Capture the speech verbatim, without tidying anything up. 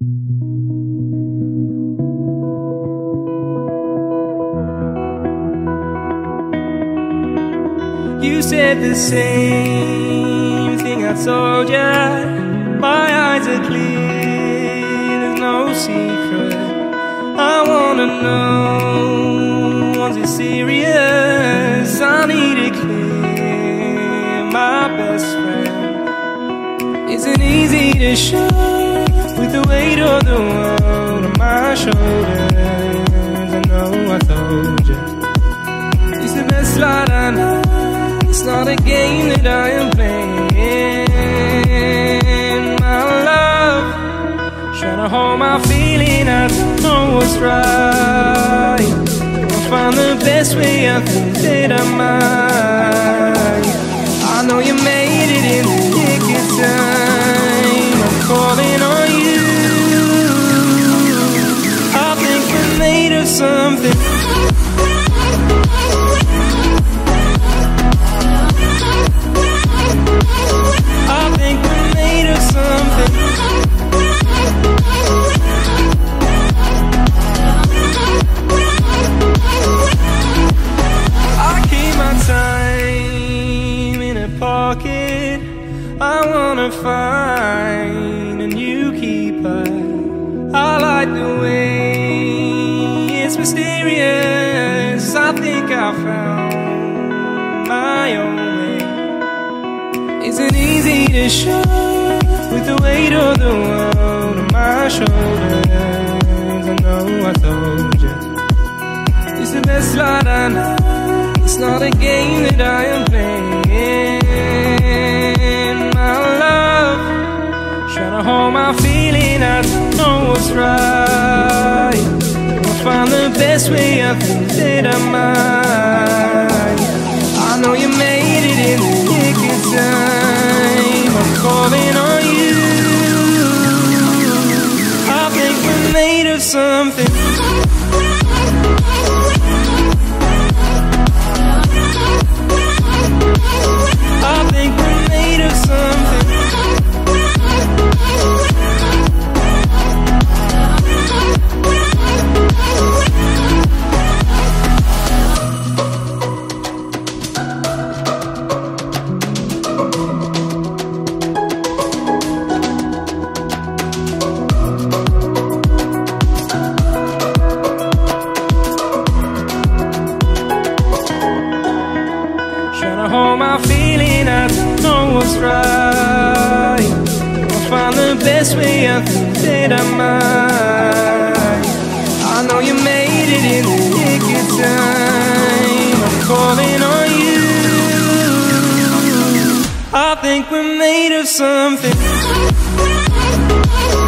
You said the same thing I told ya. My eyes are clear, there's no secret. I wanna know, was it serious? I need it clear, my best friend. Isn't easy to show with the weight of the world on my shoulders. I know I told you, it's the best light I know. It's not a game that I am playing, my love. Trying to hold my feeling, I don't know what's right. I'll find the best way, I think that I might. I know you made it in the nick of time. I'm calling on you. I think we're made of something. I wanna find a new keeper. I like the way it's mysterious. I think I found my own way. Isn't easy to show with the weight of the world on my shoulders. I know I told you, it's the best light I know. It's not a game that I am playing, my love. Trying to hold my feeling, I don't know what's right. I'll find the best way, I think that I might. I know you made it in the nick of time. I'm calling on you. I think we're made of something. I think we're made of something. Trying to hold my feeling, I don't know what's right. I'll find the best way, I think that I might. I know you made it in the nick of time. I'm calling on you. I think we're made of something.